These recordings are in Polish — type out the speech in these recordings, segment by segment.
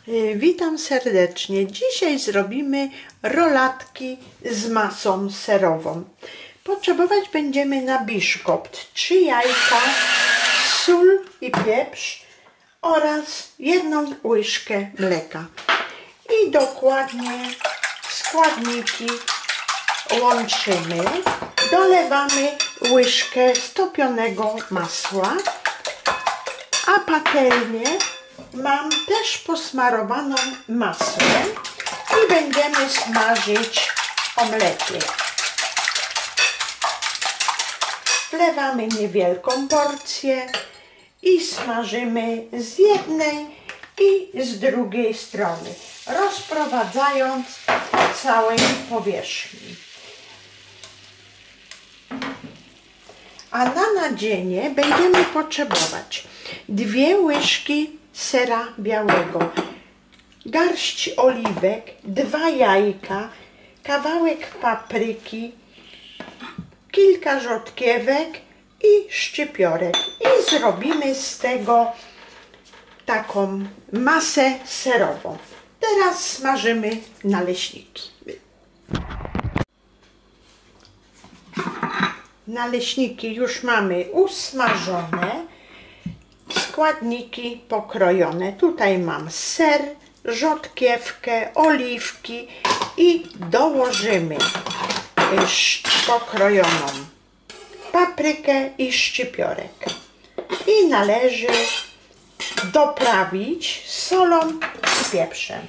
Witam serdecznie. Dzisiaj zrobimy rolatki z masą serową. Potrzebować będziemy na biszkopt 3 jajka, sól i pieprz oraz 1 łyżkę mleka. I dokładnie składniki łączymy. Dolewamy łyżkę stopionego masła, a patelnię mam też posmarowaną masłem i będziemy smażyć omlety. Wlewamy niewielką porcję i smażymy z jednej i z drugiej strony, rozprowadzając po całej powierzchni. A na nadzienie będziemy potrzebować 2 łyżki sera białego, garść oliwek, 2 jajka, kawałek papryki, kilka rzodkiewek i szczypiorek. I zrobimy z tego taką masę serową. Teraz smażymy naleśniki. Naleśniki już mamy usmażone. Składniki pokrojone. Tutaj mam ser, rzodkiewkę, oliwki i dołożymy pokrojoną paprykę i szczypiorek. I należy doprawić solą i pieprzem.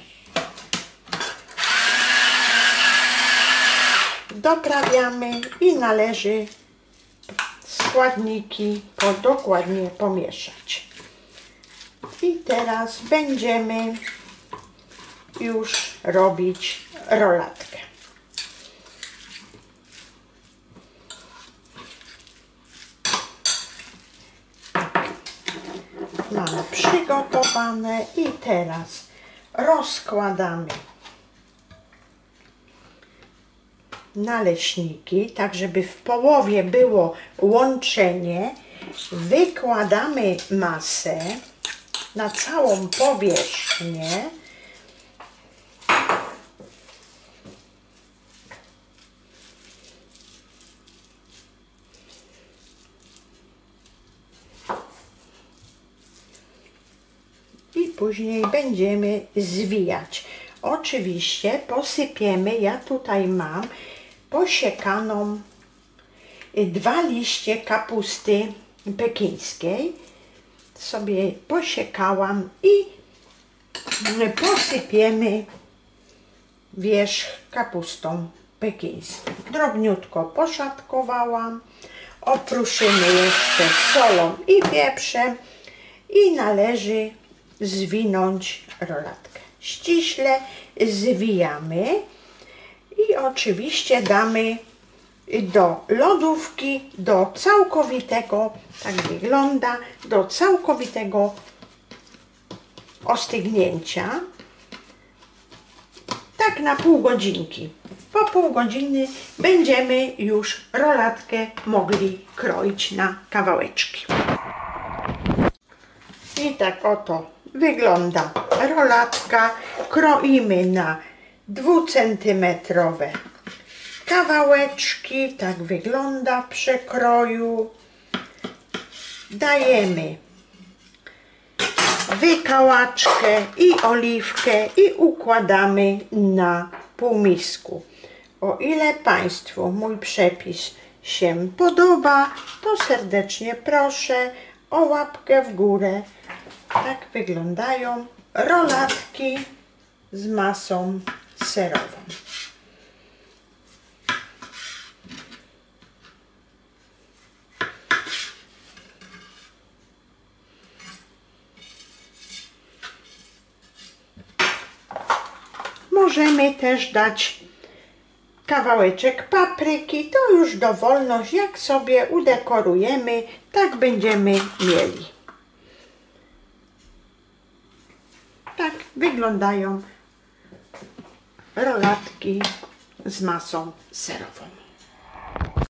Doprawiamy i należy składniki dokładnie pomieszać. I teraz będziemy już robić rolatkę. Mamy przygotowane i teraz rozkładamy naleśniki, tak żeby w połowie było łączenie. Wykładamy masę na całą powierzchnię. I później będziemy zwijać. Oczywiście posypiemy, ja tutaj mam posiekaną 2 liście kapusty pekińskiej. Sobie posiekałam i posypiemy wierzch kapustą pekińską. Drobniutko poszatkowałam, opruszymy jeszcze solą i pieprzem i należy zwinąć rolatkę. Ściśle zwijamy i oczywiście damy do lodówki, do całkowitego, tak wygląda, do całkowitego ostygnięcia, tak na pół godzinki. Po pół godziny będziemy już rolatkę mogli kroić na kawałeczki. I tak oto wygląda rolatka. Kroimy na 2-centymetrowe kawałeczki. Tak wygląda w przekroju. Dajemy wykałaczkę i oliwkę i układamy na półmisku. O ile Państwu mój przepis się podoba, to serdecznie proszę o łapkę w górę. Tak wyglądają rolatki z masą serową. Możemy też dać kawałeczek papryki, to już dowolność, jak sobie udekorujemy, tak będziemy mieli. Tak wyglądają rolatki z masą serową.